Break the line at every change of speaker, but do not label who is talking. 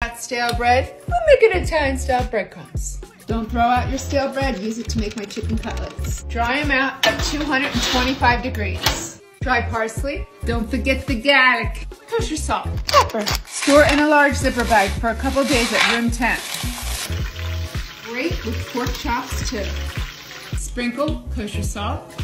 Got stale bread? I'll make it Italian-style breadcrumbs. Don't throw out your stale bread. Use it to make my chicken cutlets. Dry them out at 225 degrees. Dry parsley. Don't forget the garlic. Kosher salt. Pepper. Store in a large zipper bag for a couple days at room temp. Great with pork chops too. Sprinkle kosher salt.